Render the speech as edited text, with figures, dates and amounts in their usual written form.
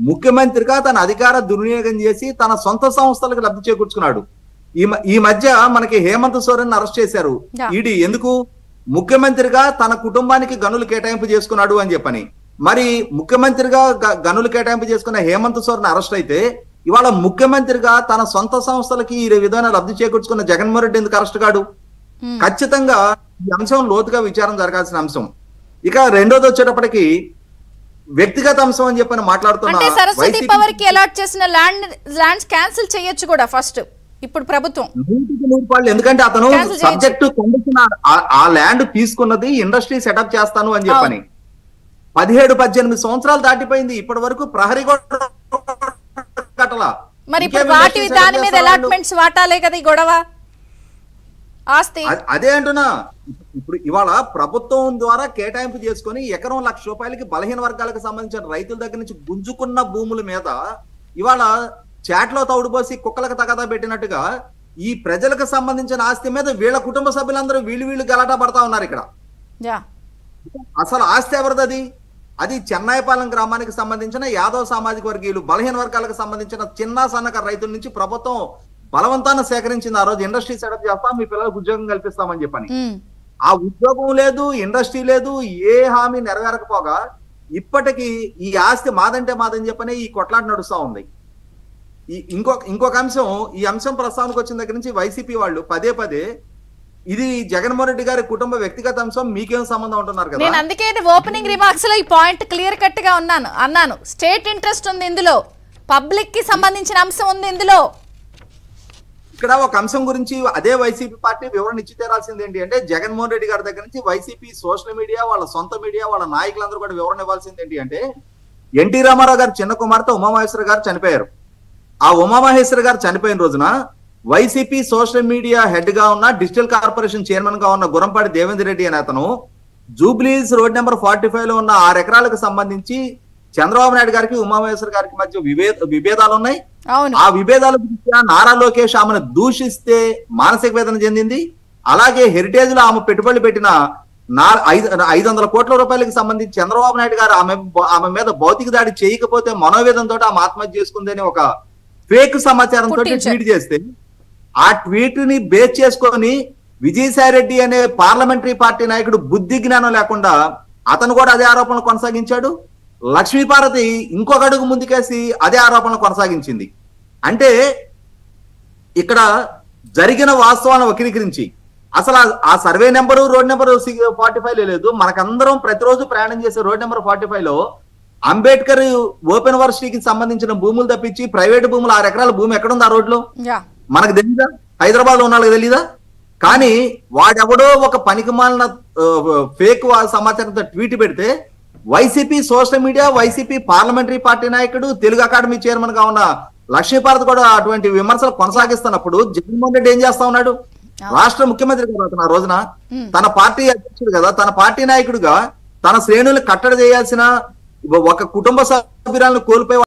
ముఖ్యమంత్రిగా తన అధికార దుర్వినియోగం చేసి తన సొంత సంస్థలకు లబ్ధి చేకూర్చుకున్నాడు. ఈ మధ్య మనకి హేమంత్ సోరెన్ అరెస్ట్ చేశారు ఈడీ. ఎందుకు? ముఖ్యమంత్రిగా తన కుటుంబానికి గనులు కేటాయింపు చేసుకున్నాడు అని చెప్పని. మరి ముఖ్యమంత్రిగా గనులు కేటాయింపు చేసుకున్న హేమంత్ సోరెన్ అరెస్ట్ అయితే ఇవాళ ముఖ్యమంత్రిగా తన సొంత సంస్థలకి ఈ విధమైన లబ్ధి చేకూర్చుకున్న జగన్మోహన్ రెడ్డి ఎందుకు అరెస్ట్ కాడు? ఖచ్చితంగా ఈ అంశం లోతుగా విచారం జరగాల్సిన అంశం. ఇక రెండోది వచ్చేటప్పటికి వ్యక్తిగత అంశం అని చెప్పని మాట్లాడుతున్నా. సరస్వతి పవర్ కి అలాట్ చేసిన ల్యాండ్స్ క్యాన్సిల్ చేయొచ్చు కూడా ఫస్ట్ ఇప్పుడు ప్రభుత్వం. 100% ఎందుకంటే అతను సబ్జెక్టు కండిషన్ ఆ ల్యాండ్ తీసుకున్నది ఇండస్ట్రీ సెటప్ చేస్తాను అని చెప్పని 17-18 సంవత్సరాలు దాటిపోయింది. ఇప్పటి వరకు ప్రహరీ కట్టలా. మరి ఇప్పుడు వాటి దాని మీద అలాట్మెంట్స్ వాటాలే కదా ఈ గొడవ ఆస్తి. అదే అంటున్నా. ఇప్పుడు ఇవాళ ప్రభుత్వం ద్వారా కేటాయింపు చేసుకుని ఎకరం ₹1,00,000 బలహీన వర్గాలకు సంబంధించిన రైతుల దగ్గర నుంచి గుంజుకున్న భూముల మీద ఇవాళ చాట్లో తౌడుపోసి కుక్కలకు తగదా పెట్టినట్టుగా ఈ ప్రజలకు సంబంధించిన ఆస్తి మీద వీళ్ళ కుటుంబ సభ్యులందరూ వీళ్ళు గలాటా పడతా ఉన్నారు ఇక్కడ. అసలు ఆస్తి ఎవరిది? అది చెన్నాయిపాలెం గ్రామానికి సంబంధించిన యాదవ్ సామాజిక వర్గీయులు బలహీన వర్గాలకు సంబంధించిన చిన్న సన్నకారు రైతుల నుంచి ప్రభుత్వం బలవంతాన్ని సేకరించింది. ఆ రోజు ఇండస్ట్రీ సెటప్ చేస్తాం, మీ పిల్లలకు ఉద్యోగం కల్పిస్తామని చెప్పని. ఆ ఉద్యోగం లేదు, ఇండస్ట్రీ లేదు, ఏ హామీ నెరవేరకపోగా ఇప్పటికీ ఈ ఆస్తి మాదంటే మాదని చెప్పని ఈ కొట్లాట నడుస్తా ఉంది. ఇంకొక అంశం, ఈ అంశం ప్రస్తావనకు వచ్చిన దగ్గర నుంచి వైసీపీ వాళ్ళు పదే ఇది జగన్మోహన్ రెడ్డి గారి కుటుంబ వ్యక్తిగత అంశం, మీకేం సంబంధం ఉంటున్నారు కదా. నేను అందుకే ఓపెనింగ్ రిమార్క్స్ లో ఈ పాయింట్ క్లియర్ కట్ గా అన్నాను. స్టేట్ ఇంట్రెస్ట్ ఉంది ఇందులో, పబ్లిక్ కి సంబంధించిన అంశం ఉంది ఇందులో. ఇక్కడ ఒక అంశం గురించి అదే వైసీపీ పార్టీ వివరణ ఇచ్చి తీరాల్సింది ఏంటి అంటే, జగన్మోహన్ రెడ్డి గారి దగ్గర నుంచి వైసీపీ సోషల్ మీడియా, వాళ్ళ సొంత మీడియా, వాళ్ళ నాయకులందరూ కూడా వివరణ ఇవ్వాల్సింది ఏంటి అంటే, ఎన్టీ రామారావు గారు చిన్న కుమార్తె ఉమామహేశ్వర గారు చనిపోయారు. ఆ ఉమామహేశ్వర గారు చనిపోయిన రోజున వైసీపీ సోషల్ మీడియా హెడ్ గా ఉన్న, డిజిటల్ కార్పొరేషన్ చైర్మన్ గా ఉన్న గురంపాటి దేవేంద్ర రెడ్డి అనే అతను జూబ్లీస్ రోడ్ నెంబర్ 45 లో ఉన్న 6 ఎకరాలకు సంబంధించి చంద్రబాబు నాయుడు గారికి ఉమామహేశ్వర గారికి మధ్య విభేదాలు ఉన్నాయి. ఆ విభేదాల దృష్ట్యా నారా లోకేష్ ఆమెను దూషిస్తే మానసిక వేదన చెందింది. అలాగే హెరిటేజ్ లో ఆమె పెట్టుబడులు పెట్టిన 500 కోట్ల రూపాయలకు సంబంధించి చంద్రబాబు నాయుడు గారు ఆమె మీద భౌతిక దాడి చేయకపోతే మనోవేదంతో ఆమె ఆత్మహత్య చేసుకుంది అని ఒక ఫేక్ సమాచారంతో ట్వీట్ చేస్తే, ఆ ట్వీట్ ని బేస్ చేసుకొని విజయసాయి రెడ్డి అనే పార్లమెంటరీ పార్టీ నాయకుడు బుద్ధి జ్ఞానం లేకుండా అతను కూడా అదే ఆరోపణలు కొనసాగించాడు. లక్ష్మీపార్వతి ఇంకొక అడుగు ముందుకేసి అదే ఆరోపణలు కొనసాగించింది. అంటే ఇక్కడ జరిగిన వాస్తవాలను వక్రీకరించి అసలు ఆ సర్వే నెంబరు, రోడ్ నెంబర్ 45 లేదు. మనకందరం ప్రతిరోజు ప్రయాణం చేసే రోడ్ నెంబర్ 45 లో అంబేద్కర్ ఓపెన్ యూనివర్సిటీకి సంబంధించిన భూములు తప్పించి ప్రైవేట్ భూములు 6 ఎకరాల భూమి ఎక్కడుంది ఆ రోడ్లో? మనకు తెలీదా? హైదరాబాద్ లో ఉన్న వాళ్ళకి తెలీదా? కానీ వాడెవడో ఒక పనికిమాలిన ఫేక్ సమాచారంతో ట్వీట్ పెడితే YCP social media, YCP parliamentary party నాయకుడు, తెలుగు అకాడమీ చైర్మన్ గా ఉన్న లక్ష్మీపార్వతి కూడా అటువంటి విమర్శలు కొనసాగిస్తున్నప్పుడు జగన్మోహన్ రెడ్డి ఏం చేస్తా ఉన్నాడు? రాష్ట్ర ముఖ్యమంత్రి కదా ఆ రోజున, తన పార్టీ అధ్యక్షుడు కదా, తన పార్టీ నాయకుడుగా తన శ్రేణులు కట్టడి చేయాల్సిన ఒక కుటుంబ సభ్యురాలను కోల్పోయి